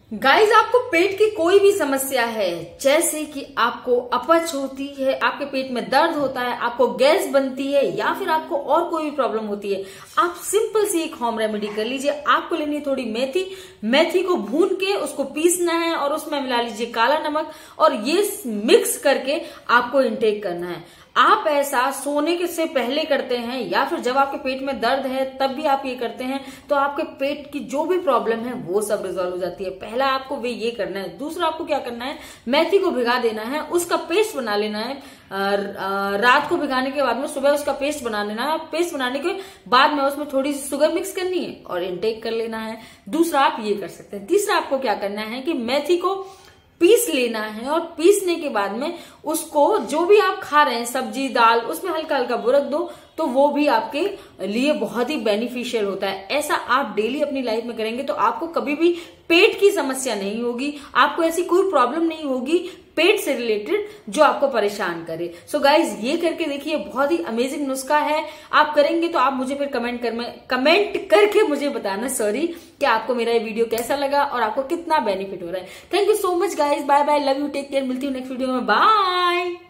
Guys, आपको पेट की कोई भी समस्या है, जैसे कि आपको अपच होती है, आपके पेट में दर्द होता है, आपको गैस बनती है, या फिर आपको और कोई भी प्रॉब्लम होती है, आप सिंपल सी एक होम रेमेडी कर लीजिए। आपको लेनी है थोड़ी मेथी। मेथी को भून के उसको पीसना है और उसमें मिला लीजिए काला नमक, और ये मिक्स करके आपको इंटेक करना है। आप ऐसा सोने के से पहले करते हैं या फिर जब आपके पेट में दर्द है तब भी आप ये करते हैं, तो आपके पेट की जो भी प्रॉब्लम है वो सब रिजॉल्व हो जाती है। पहला आपको वे ये करना है। दूसरा आपको क्या करना है, मेथी को भिगा देना है, उसका पेस्ट बना लेना है। रात को भिगाने के बाद में सुबह उसका पेस्ट बना लेना है। पेस्ट बनाने के बाद में उसमें थोड़ी सी शुगर मिक्स करनी है और इनटेक कर लेना है। दूसरा आप ये कर सकते हैं। तीसरा आपको क्या करना है कि मेथी को पीस लेना है, और पीसने के बाद में उसको जो भी आप खा रहे हैं, सब्जी दाल, उसमें हल्का हल्का बुरक दो, तो वो भी आपके लिए बहुत ही बेनिफिशियल होता है। ऐसा आप डेली अपनी लाइफ में करेंगे तो आपको कभी भी पेट की समस्या नहीं होगी, आपको ऐसी कोई प्रॉब्लम नहीं होगी पेट से रिलेटेड जो आपको परेशान करे। सो गाइज, ये करके देखिए, बहुत ही अमेजिंग नुस्खा है। आप करेंगे तो आप मुझे फिर कमेंट करके मुझे बताना कि आपको मेरा ये वीडियो कैसा लगा और आपको कितना बेनिफिट हो रहा है। Thank you so much guys, bye bye, love you, take care. मिलती हूँ नेक्स्ट वीडियो में, बाय।